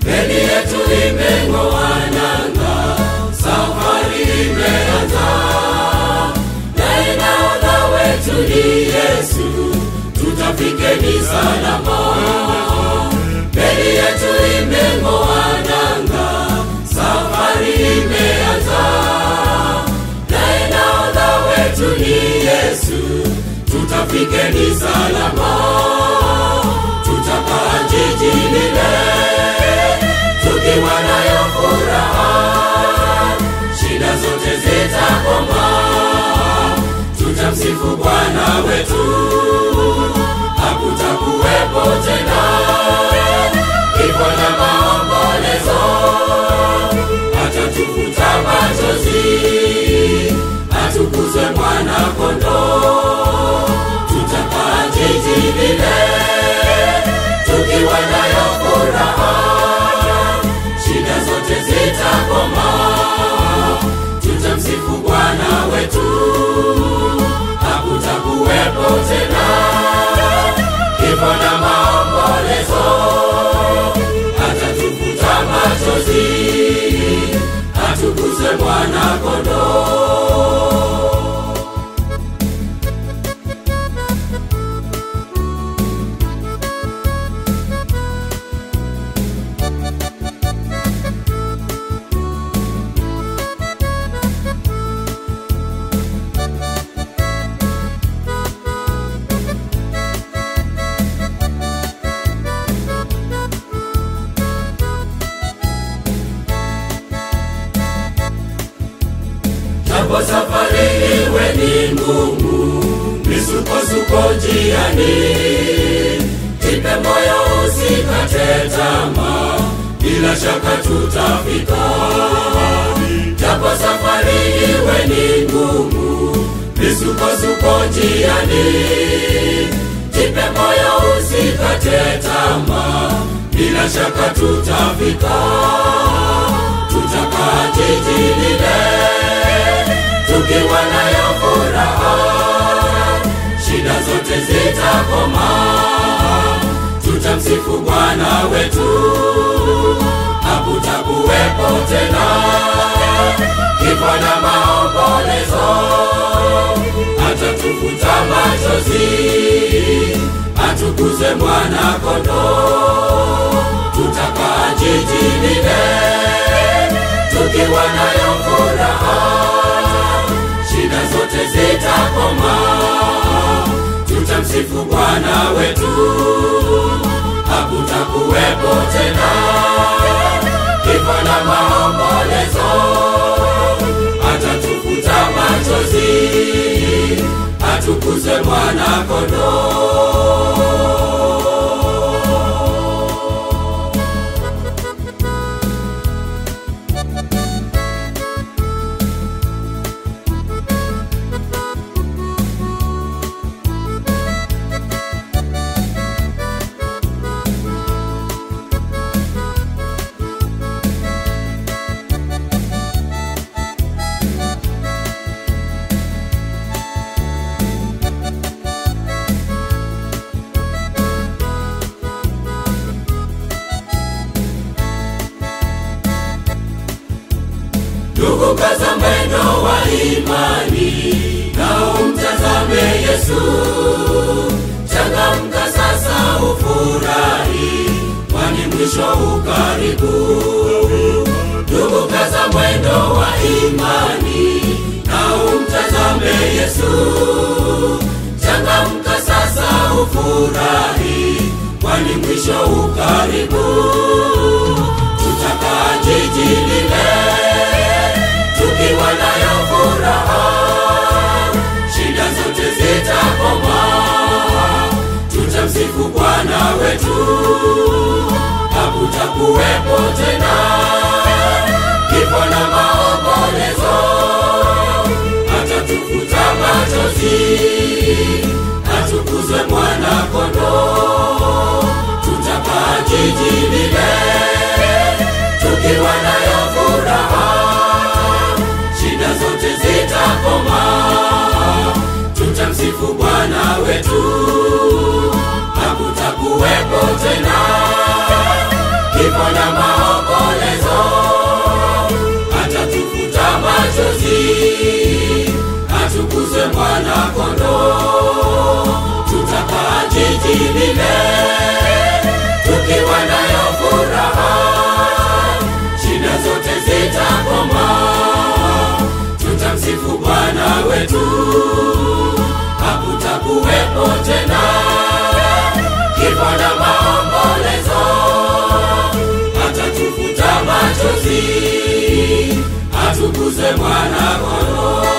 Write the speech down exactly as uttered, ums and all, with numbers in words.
meli yetu imeng'oa nanga, safari imeanza. Naye nahodha wetu ni Yesu, tutafikeni salama. Meli yetu imeng'oa nanga, safari imeanza. Naye nahodha wetu ni Yesu, tutafikeni salama. Tutakaa jiji lile tukiwa nayo furaha, shida zote zitakoma. Tutamsifu Bwana wetu, hakutakuwepo tena kifo na maombolezo. Atatufuta machozi, atukuzwe Mwana Kondoo. Tutakaa jiji lile tukiwa nayo furaha, shida zote zitakoma. Tutamsifu Bwana wetu, hakutakuwepo tena kifo na maombolezo. Atatufuta machozi, atukuzwe Mwana Kondoo. Japo safari iwe ni ngumu, misukosuko njiani, jipe moyo usikate tamaa, bila shaka tutafika. Japo safari iwe ni ngumu, misukosuko njiani, jipe moyo usikate tamaa, bila shaka tutafika. Tutakaa jiji lile tukiwa nayo furaha, shida zote zitakoma. Tutamsifu Bwana wetu, hakutakuwepo tena kifo na maombolezo. Atatufuta machozi, atukuzwe Mwana Kondoo. Tutakaa jiji lile tukiwa nayo furaha, shida zote zitakoma. Tutamsifu Bwana wetu, hakutakuwepo tena kifo na maombolezo. Atatufuta machozi, atukuzwe Mwana Kondoo. Ndugu, kaza mwendo wa imani, na umtazame Yesu. Changamka sasa ufurahi, kwani mwisho ukaribu. Ndugu, kaza mwendo wa imani, na umtazame Yesu. Changamka sasa ufurahi, kwani mwisho ukaribu. Tutakaa jiji lile tukiwa nayo furaha, shida zote zitakoma. Tutamsifu Bwana wetu, hakutakuwepo tena kifo na maombolezo. Atatufuta machozi, atukuzwe Mwana Kondoo. Tutakaa jiji lile tukiwa nayo furaha, shida zote zitakoma. Tutamsifu Bwana wetu, hakutakuwepo tena kifo na maombolezo. tumtukuze mwana kondoo.